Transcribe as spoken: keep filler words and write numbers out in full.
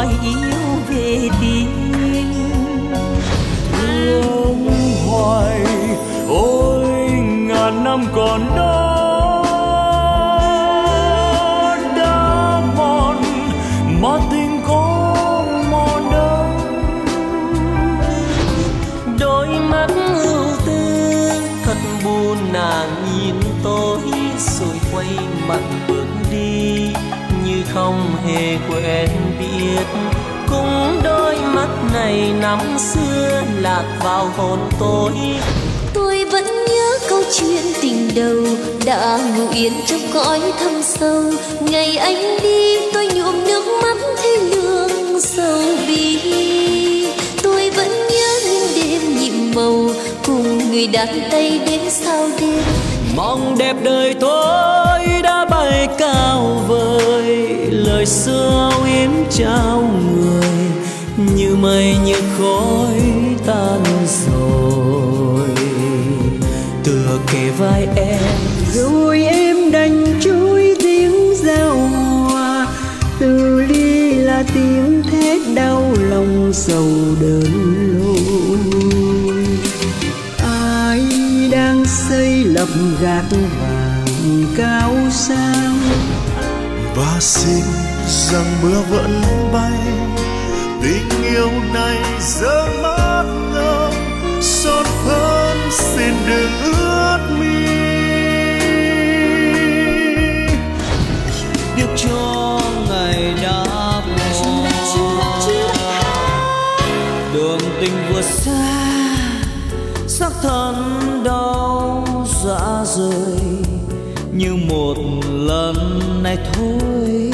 nói yêu về tim. Thương hoài ôi ngàn năm còn đó đã mòn mà tình có mòn đâu. Đôi mắt ưu tư thật buồn, nàng nhìn tôi rồi quay mặt bước đi như không hề quen biết. Cũng đôi mắt này năm xưa lạc vào hồn tôi. Tôi vẫn nhớ câu chuyện tình đầu đã ngủ yên trong cõi thâm sâu. Ngày anh đi tôi nhuộm nước mắt thế lương sầu bi. Tôi vẫn nhớ những đêm nhiệm màu cùng người đàn tay đến sao đêm. Mong đẹp đời tôi đã bay cao vời, lời xưa yếm trao người như mây như khói tan rồi. Tựa kề vai em rồi em đành trôi tiếng giao hòa. Từ ly là tiếng thét đau lòng sầu đơn lối. Ai đang xây lập gác vàng cao sang và xin rằng mưa vẫn bay. Tình yêu này giờ mất ngông, son phấn xin đừng ướt mi. tiếc cho ngày đã bỏ, đường tình vượt xa xác thân đau rã rời như một lần này thôi.